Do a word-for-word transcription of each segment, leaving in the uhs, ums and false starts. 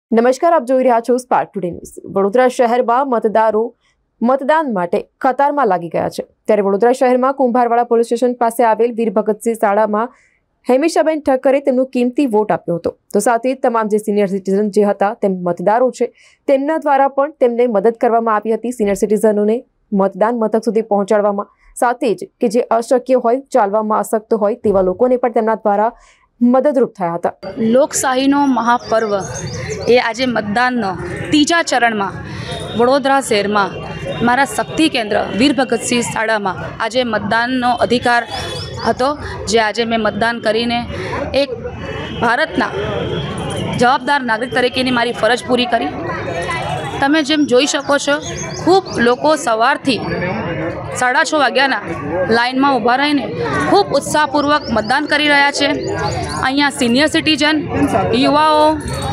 નમસ્કાર, આપ જોઈ રહ્યા છો સ્પાર્ક ટુડે ન્યૂઝ। વડોદરા શહેરમાં મતદારો મતદાન માટે કતારમાં લાગી ગયા છે। ત્યારે વડોદરા શહેરમાં કુંભારવાડા પોલીસ સ્ટેશન પાસે આવેલ વીર ભગતસિંહ શાળામાં હેમિશાબેન ઠક્કરે તેમનો કિંમતી વોટ આપ્યો હતો। તો સાથે તમામ જે સિનિયર સિટીઝન જે હતા તેમ મતદારો છે તેમના દ્વારા પણ તેમને મદદ કરવામાં આવી હતી। સિનિયર સિટીઝનોને મતદાન મથક સુધી પહોંચાડવામાં, સાથે જ કે જે અશક્ય હોય, ચાલવામાં અશક્ત હોય તેવા લોકોને પણ તેમના દ્વારા મદદરૂપ થયા હતા। લોકશાહીનો મહાપર્વ એ આજે મતદાનનો ત્રીજા ચરણમાં વડોદરા શહેરમાં મારા શક્તિ કેન્દ્ર વીર ભગતસિંહ શાળામાં આજે મતદાનનો અધિકાર હતો, જે આજે મેં મતદાન કરીને એક ભારતના જવાબદાર નાગરિક તરીકેની મારી ફરજ પૂરી કરી। તમે જેમ જોઈ શકો છો, ખૂબ લોકો સવારથી સાડા છ વાગ્યાના લાઇનમાં ઊભા રહીને ખૂબ ઉત્સાહપૂર્વક મતદાન કરી રહ્યા છે। અહીંયા સિનિયર સિટીઝન, યુવાઓ,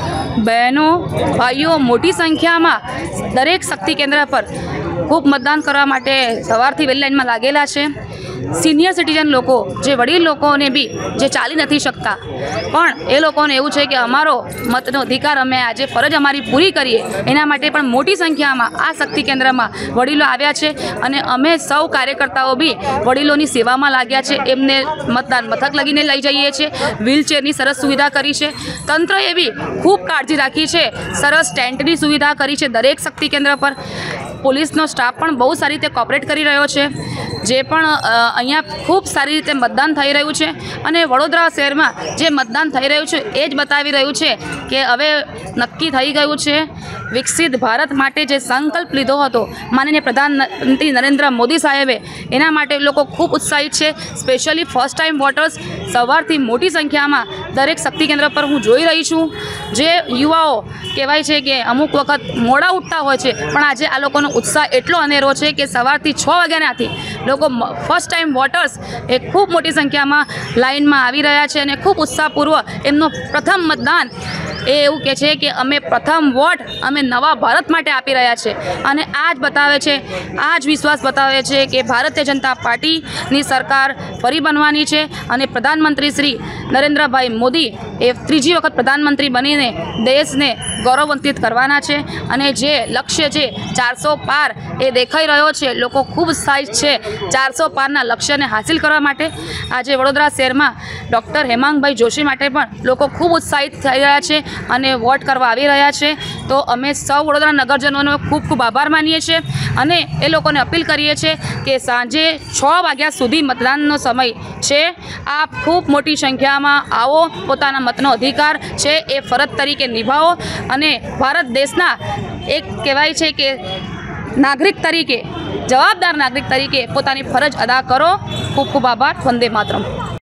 બહેનો, ભાઈઓ મોટી સંખ્યામાં દરેક શક્તિ કેન્દ્ર પર ખૂબ મતદાન કરવા માટે સવારથી વહેલી લાઇનમાં લાગેલા છે। સિનિયર સિટીઝન લોકો, જે વડીલ લોકોને બી જે ચાલી નથી શકતા, પણ એ લોકોને એવું છે કે અમારો મતનો અધિકાર અમે આજે ફરજ અમારી પૂરી કરીએ, એના માટે પણ મોટી સંખ્યામાં આ શક્તિ કેન્દ્રમાં વડીલો આવ્યા છે અને અમે સૌ કાર્યકર્તાઓ બી વડીલોની સેવામાં લાગ્યા છે। એમને મતદાન મથક લગીને લઈ જઈએ છીએ। વ્હીલચેરની સરસ સુવિધા કરી છે, તંત્રએ બી ખૂબ કાળજી રાખી છે, સરસ ટેન્ટની સુવિધા કરી છે દરેક શક્તિ કેન્દ્ર પર। પોલીસનો સ્ટાફ પણ બહુ સારી રીતે કોઓપરેટ કરી રહ્યો છે, જે પણ અહીંયા ખૂબ સારી રીતે મતદાન થઈ રહ્યું છે અને વડોદરા શહેરમાં જે મતદાન થઈ રહ્યું છે એ જ બતાવી રહ્યું છે કે હવે નક્કી થઈ ગયું છે વિકસિત ભારત માટે જે સંકલ્પ લીધો હતો માનનીય પ્રધાનમંત્રી નરેન્દ્ર મોદી સાહેબે, એના માટે લોકો ખૂબ ઉત્સાહિત છે। સ્પેશિયલી ફર્સ્ટ ટાઈમ વોટર્સ સવારથી મોટી સંખ્યામાં દરેક શક્તિ કેન્દ્ર પર હું જોઈ રહી છું। જે યુવાઓ કહેવાય છે કે અમુક વખત મોડા ઉઠતા હોય છે, પણ આજે આ લોકોનો ઉત્સાહ એટલો અનેરો છે કે સવારથી છ વાગ્યાનાથી લોકો ફર્સ્ટ ટાઈમ વોટર્સ એ ખૂબ મોટી સંખ્યામાં લાઇનમાં આવી રહ્યા છે અને ખૂબ ઉત્સાહપૂર્વક એમનો પ્રથમ મતદાન એ એવું કહે છે કે અમે પ્રથમ વોટ અમે નવા ભારત માટે આપી રહ્યા છે। અને આ જ બતાવે છે, આ જ વિશ્વાસ બતાવે છે કે ભારતીય જનતા પાર્ટીની સરકાર ફરી બનવાની છે અને પ્રધાનમંત્રી શ્રી નરેન્દ્રભાઈ મોદી એ ત્રીજી વખત પ્રધાનમંત્રી બનીને દેશને ગૌરવાન્વિત કરવાના છે અને જે લક્ષ્ય છે ચારસો પાર એ દેખાઈ રહ્યો છે। લોકો ખૂબ ઉત્સાહિત છે ચારસો પારના લક્ષ્યને હાંસિલ કરવા માટે। આજે વડોદરા શહેરમાં ડૉક્ટર હેમાંગભાઈ જોશી માટે પણ લોકો ખૂબ ઉત્સાહિત થઈ રહ્યા છે અને વોટ કરવા આવી રહ્યા છે। તો અમે સૌ વડોદરા નગરજનોનો ખૂબ ખૂબ આભાર માનીએ છીએ અને એ લોકોને અપીલ કરીએ છીએ કે સાંજે છ વાગ્યા સુધી મતદાનનો સમય છે, આપ ખૂબ મોટી સંખ્યામાં આવો, પોતાના મતનો અધિકાર છે એ ફરજ તરીકે નિભાવો અને ભારત દેશના એક કહેવાય છે કે નાગરિક તરીકે, જવાબદાર નાગરિક તરીકે પોતાની ફરજ અદા કરો। ખૂબ ખૂબ આભાર। વંદે માતરમ।